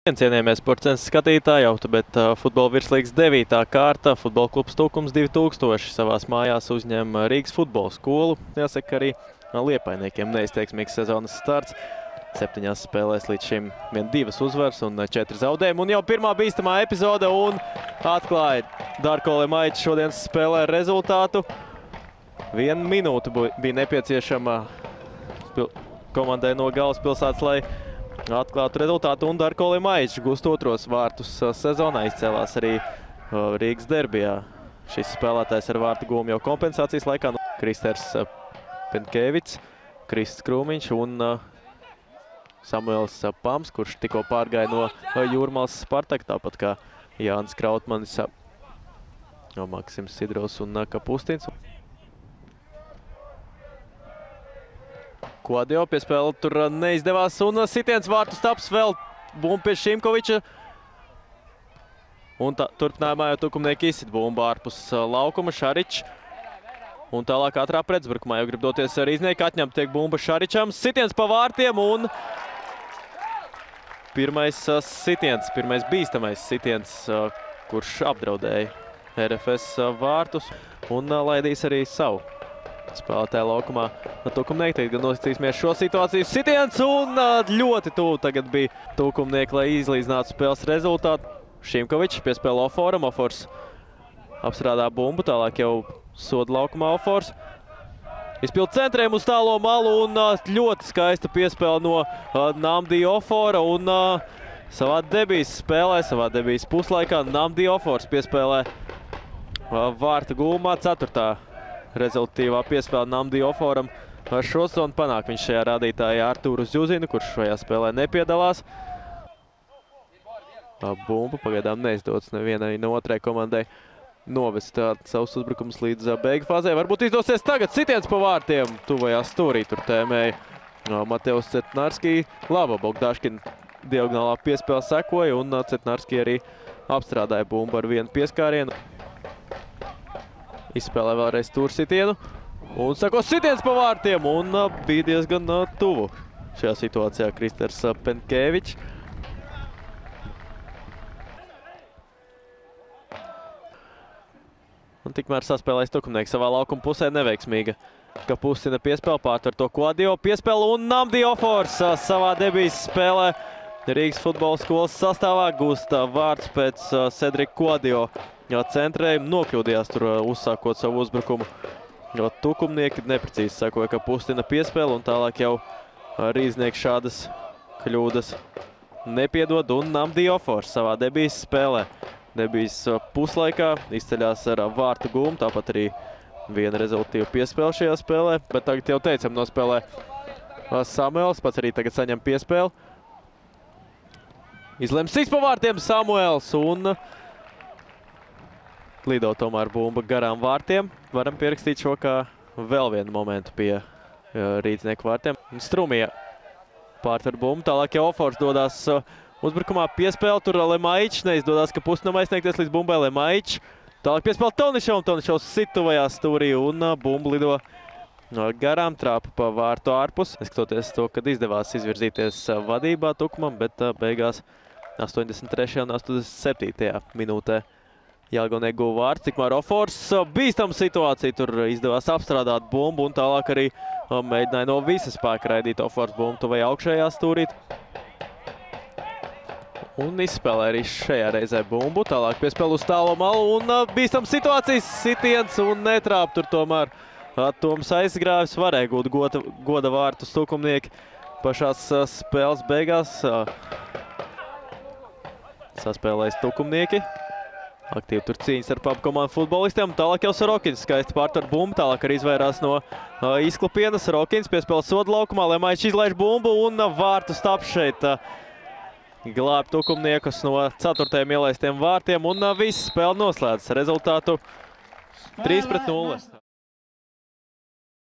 Cienījamies sports skatītāji, bet futbola virslīgas 9. kārta futbola klubs Tukums 2000 savās mājās uzņem Rīgas futbola skolu. Jāsaka, arī liepainiekiem neizteiksmīgs sezonas starts. 7 spēlēs līdz šim 2 uzvaras un 4 zaudējumi. Un jau pirmā bīstamā epizode un atklāja Darko Lemaičs šodienas spēlē rezultātu. 1 minūte bija nepieciešama komandai no galvaspilsētas, lai atklātu rezultātu, un Darko Lemaičs gūst 2. vārtus sezonā, izcēlās arī Rīgas derbijā. Šis spēlētājs ar vārtu gūmu jau kompensācijas laikā. Kristers Penkēvits, Krists Krūmiņš un Samuels Pams, kurš tikko pārgāja no Jūrmālas Spartaka, tāpat kā Jānis Krautmanis, Maksims Sidrovs un Kapustins. Kuadio pie spēle tur neizdevās un sitiens vārtu staps vēl bumba pie Šimkoviča. Un turpinājumā jau tukumnieki izsit bumbu ārpus laukuma. Šaričs. Un tālāk ātrā pretuzbrukumā jau grib doties Rīznieki. Atņemt tiek bumba Šaričam. Sitiens pa vārtiem un pirmais bīstamais sitiens, kurš apdraudēja RFS vārtus un laidīs arī savu spēlētāju laukumā. Tukumnieki tagad nosacīsimies šo situāciju. Sitiens un ļoti tuvu tagad bija tukumnieki, lai izlīdzinātu spēles rezultātu. Šimkovičs piespēlē Oforam. Ofors apstrādā bumbu, tālāk jau soda laukumā Ofors. Izpild centriem uz tālo malu un ļoti skaista piespēle no Namdi Ofora un savā debijas spēlē, savā debijas puslaikā Namdi Ofors piespēlē vārta gūmā 4. rezultatīvā piespēle Namdi Oforam. Ar šo sezonu panāk viņš šajā rādītājā Artūru Zjuzinu, kurš šajā spēlē nepiedalās. Bumba pagaidām neizdodas nevienai no otrai komandai novest savus uzbrukumus līdz beigu fāzē. Varbūt izdosies tagad sitiens pa vārtiem. Tuvajā stūrī tur tēmēja Mateus Cetnarski. Laba Bogdaškina diagonālā piespēle sekoja un Cetnarski arī apstrādāja bumbu ar vienu pieskārienu. Izspēlē vēlreiz tursitienu un sako sitiens pa vārtiem un bija diezgan tuvu šajā situācijā Kristers Penkēvičs. Un tikmēr saspēlēs tukumnieki savā laukuma pusē neveiksmīga. Kapustina piespēle pārtver to Kuadio piespēle un Namdi Ofors savā debijas spēlē Rīgas futbola skolas sastāvā gūst vārds pēc Cedrika Kuadio centrējumu. Nokļūdījās tur uzsākot savu uzbrukumu. Tukumnieki neprecīzi sekoja Kapustina piespēle un tālāk jau Rīznieki šādas kļūdas nepiedod un Namdi Ofors savā debijas spēlē. Debijas puslaikā izceļās ar vārtu gūmu, tāpat arī viena rezultatīva piespēle šajā spēlē, bet tagad jau teicam nospēlē Samuels, pats arī tagad saņem piespēli. Izlems sist pa vārtiem Samuels un lido tomēr bumba garām vārtiem. Varam pierakstīt šo kā vēl vienu momentu pie Rīdznieku vārtiem. Strumija pārtver bumbu, tālāk jau Ofors dodās uzbrukumā piespēle, tur Lemaičs neizdodas, ka pusnam aizsniegties līdz bumbai Lemaičs. Tālāk piespēle Tonišam, Tonišovs sit tuvajā stūrī un bumba lido garām, trāpa pa vārtu ārpus. Neskatoties to, kad izdevās izvirzīties vadībā Tukumam, bet beigās 83. un 87. minūtē Jālgavnieku guva vārds. Tikmēr Ofors bīstama situācija, tur izdevās apstrādāt bumbu un tālāk arī mēģināja no visa spēka raidīt Ofors bumbu tuvajā augšējā stūrī. Un izspēlē arī šajā reizē bumbu. Tālāk piespēle uz tālo malu un bīstam situācijas sitiens un netrāp tur tomēr. Toms Aizgrāvis varēja gūt goda vārtus tukumnieki pašās spēles beigās. Saspēlēs tukumnieki. Aktīvi tur cīņas ar papu komandu futbolistiem. Tālāk jau Sorokins skaisti pārtver bumbu. Tālāk arī izvairās no izklapienas. Sorokins piespēle soda laukumā. Lemaičs izlaiž bumbu un vārtu staps šeit glāb tukumniekus no 4. ielaistiem vārtiem un viss spēle noslēdz rezultātu 3-0.